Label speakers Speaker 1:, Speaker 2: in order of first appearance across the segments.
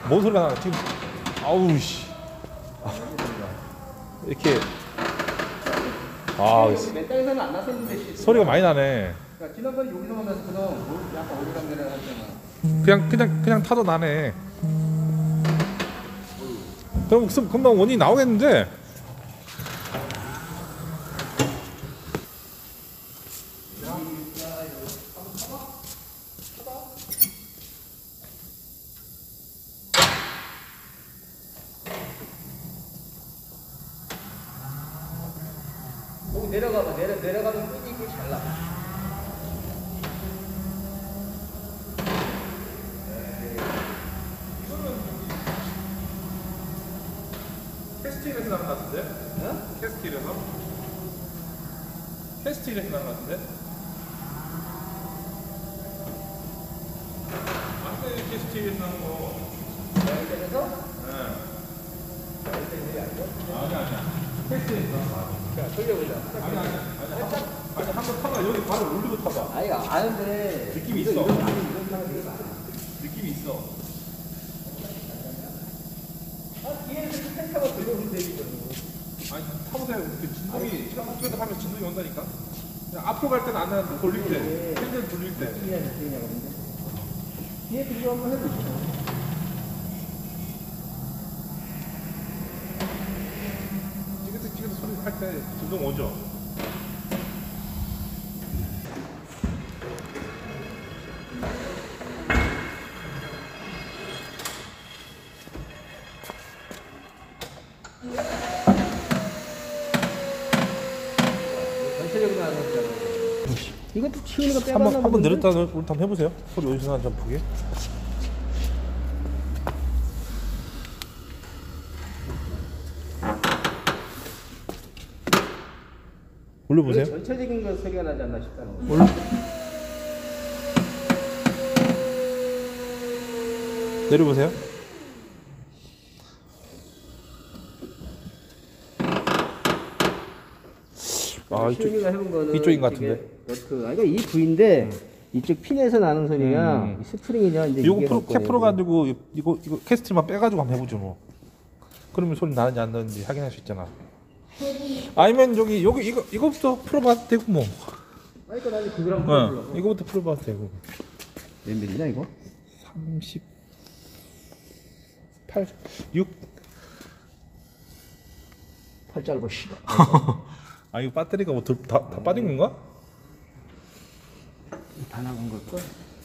Speaker 1: 뭔 소리가 나 지금. 아우 씨. 이렇게
Speaker 2: 맨 땅에서는 안 났었는데
Speaker 1: 소리가 많이 나네.
Speaker 2: 그러니까 지난번에 여기서만 났었거든. 약간 오리랑내라 하잖아.
Speaker 1: 그냥 타도 나네. 그럼 금방 원인이 나오겠는데.
Speaker 2: 거기 내려가면 내려가면 끄기 잘 나.
Speaker 1: 캐스팅에서 나는 것 같은데?
Speaker 2: 어?
Speaker 1: 캐스팅에서? 캐스팅에서 나는 것 같은데? 아까 캐스팅에서 나는 거.
Speaker 2: 여기서?
Speaker 1: 네.
Speaker 2: 여기서 아니고?
Speaker 1: 아니야. 캐스팅에서 나는 거 같아.
Speaker 2: 자, 돌려보자.
Speaker 1: 아니 한번 타봐. 여기 바로 올리고 타봐.
Speaker 2: 아니, 아는데.
Speaker 1: 느낌이 있어.
Speaker 2: 이런 상황이 되게 많아.
Speaker 1: 느낌이 있어.
Speaker 2: 뒤에서 펜타가 들어오면 되거든.
Speaker 1: 아니 타보세요. 그 진동이 시간속에서 하면 진동이 온다니까. 그냥 앞으로 갈 때는 안 나는데 돌릴 때, 핸들 돌릴 때.
Speaker 2: 뒤에 들고 한번 해보자.
Speaker 1: 지금 소리 할 때 진동 오죠.
Speaker 2: 전체적으로 안 했잖아. 이것도 치우는 거 빼봤나
Speaker 1: 한번 내렸다 올렸다 한번 해보세요. 소리 어디서 나는지 한번 보게. 올려보세요.
Speaker 2: 전체적인 거 소리가 나지 않나 싶다는 거.
Speaker 1: 올려. 내려보세요. 아
Speaker 2: 시윤이가 해본 거는
Speaker 1: 이쪽인 것 같은데.
Speaker 2: 너트, 아니 이 부인데 이쪽 핀에서 나는 소리가 이 스프링이냐 이제
Speaker 1: 이거
Speaker 2: 이게
Speaker 1: 프로
Speaker 2: 갖고
Speaker 1: 캐프로 가지고 이거 캐스트만 빼가지고 한번 해보죠 뭐. 그러면 소리 나는지 안 나는지 확인할 수 있잖아. 아니면 여기 이거부터 풀어봐도 되고 뭐.
Speaker 2: 아니 그러니까 나는 그걸 한번 불러.
Speaker 1: 이거부터 풀어봐도 되고.
Speaker 2: 몇 밀리냐 이거?
Speaker 1: 38, 6.
Speaker 2: 팔 짧고 씨발.
Speaker 1: 아 이거 배터리가 뭐 다 빠진 건가?
Speaker 2: 다 나간 걸걸?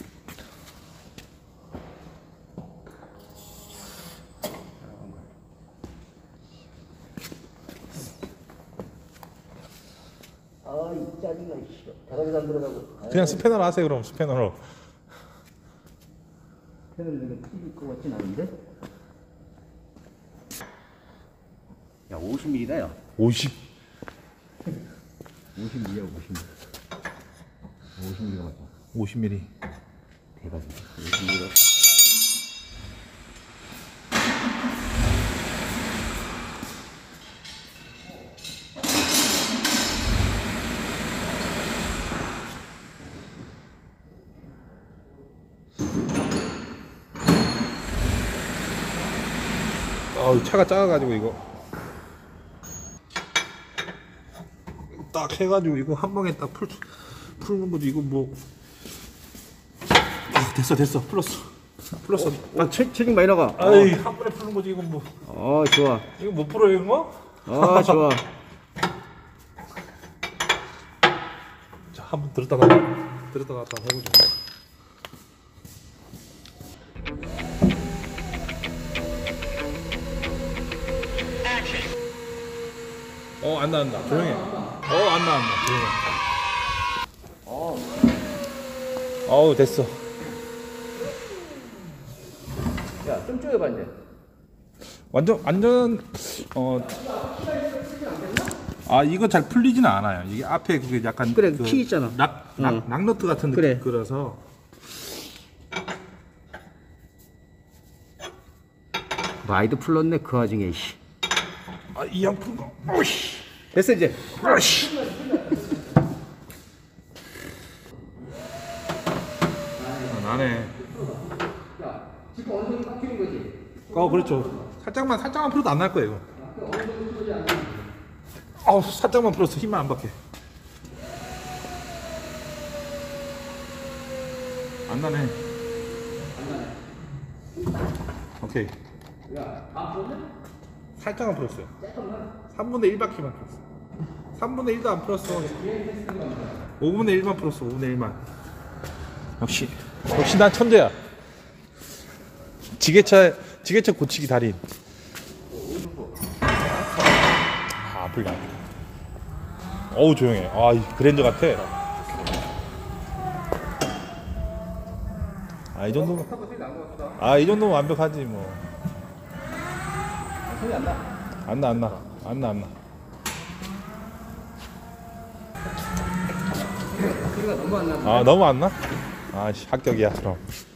Speaker 2: 아이 짜증나 씨발. 대가리도 안 들어가고.
Speaker 1: 그냥 스패너로 하세요 그럼 스패너로.
Speaker 2: 펜을 내가 튀길 것 같진 않은데? 야 50mm다 야.
Speaker 1: 50.
Speaker 2: 50mm야 50mm. 50mm 맞아.
Speaker 1: 50mm.
Speaker 2: 대박이다. 50mm.
Speaker 1: 차가 작아가지고 이거 딱 해가지고 이거 한 방에 딱 풀는 거지 이거 뭐. 됐어 풀었어.
Speaker 2: 아 체중 많이 나가.
Speaker 1: 아이 한 번에 푸는 거지 이건 뭐.
Speaker 2: 좋아.
Speaker 1: 이거 못 풀어요 이거?
Speaker 2: 좋아.
Speaker 1: 자 한번 들었다 놨다 해보죠. 안 나온다. 조용해. 안 나온다. 조용해. 어우 됐어.
Speaker 2: 야, 좀 쪼여봐 이제.
Speaker 1: 완전 이거 잘 풀리지는 않아요. 이게 앞에 그게 약간
Speaker 2: 그래, 키 있잖아.
Speaker 1: 낙너트 같은
Speaker 2: 그래.
Speaker 1: 느낌 그래서.
Speaker 2: 많이도 풀렀네 그 와중에.
Speaker 1: 이 양 푼 거. 오씨.
Speaker 2: 됐어 이제.
Speaker 1: 오씨. 나네.
Speaker 2: 야, 지금 어느 정도 깎이는 거지?
Speaker 1: 그렇죠. 살짝만 풀어도 안 날 거예요 이거. 살짝만 풀었어. 힘만 안 받게. 안 나네. 오케이. 살짝만 풀었어요. 3분의 1바퀴만 풀었어. 3분의 1도 안 풀었어. 5분의 1만 풀었어. 5분의 1만. 역시 난 천재야. 지게차 고치기 달인. 불가. 어우 조용해. 이 그랜저 같아. 이 정도면. 이 정도면 완벽하지 뭐.
Speaker 2: 소리 안 나.
Speaker 1: 안 나.
Speaker 2: 소리가 너무 안 나.
Speaker 1: 너무 안 나? 합격이야 그럼.